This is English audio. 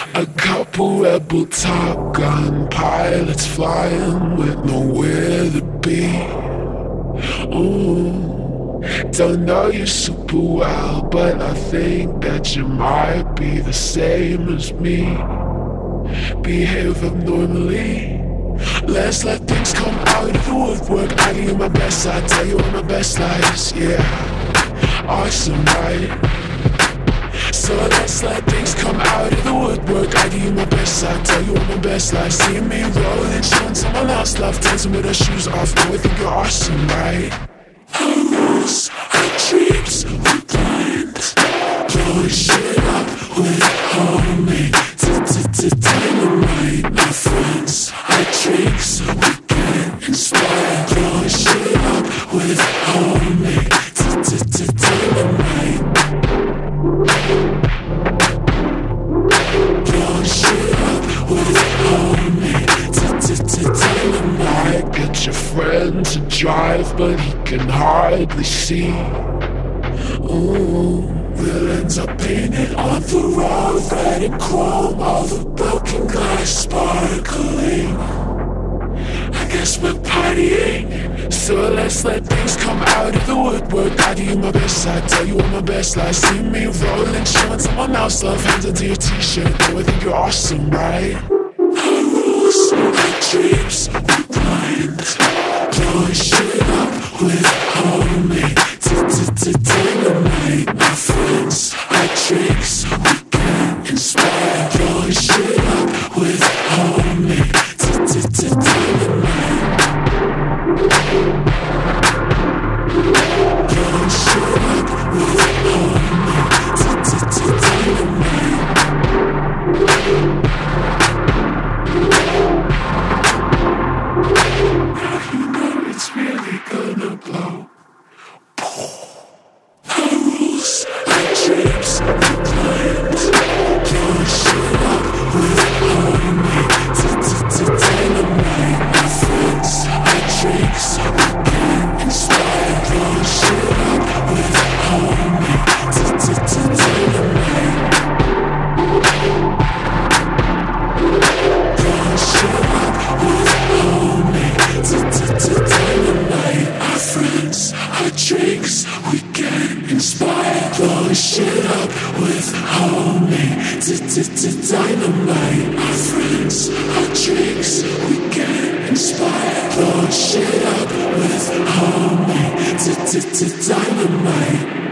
A couple rebel Top Gun pilots flying with nowhere to be. Don't know you super well, but I think that you might be the same as me. Behave abnormally. Let's let things come out of the woodwork. I give you my best, I tell you all my best lies. Yeah, awesome, right? So let's let things come out of the woodwork. I give you my best, I tell you all my best lies. See me rolling, showing someone else love, dancing with our shoes off. Know I think you're awesome, right? Our rules, our dreams, we're blind. Blowing shit up with homemade dynamite. My friends, our drinks, we get inspired. Blowing shit up with homemade dynamite. Blowing shit up with homemade dynamite. Get your friend to drive, but he can hardly see. Villains are painted on the road, red and chrome, all the broken glass sparkling. I guess we're partying, so let's let things come out of the woodwork. I give you my best, I tell you all my best lies. See me rolling, showing someone else love, hands into your t-shirt. Know I think you're awesome, right? Our rules, our dreams, we're blind. Blowing shit up with homemade dynamite. My friends, our drinks, we get inspired. Blowing shit up with homemade dynamite. Blowing shit up with homemade dynamite. Now you know it's really gonna blow. Our rules, our dreams, we're blind. Blowing shit up with homemade dynamite. My friends, our drinks, we get inspired. Blowing shit up with homemade dynamite. Blowing shit up with homemade dynamite. Our friends, our drinks, we get inspired. Blowing shit up with homemade dynamite. Our friends, our drinks, we get inspired. Blowing shit up with homemade dynamite.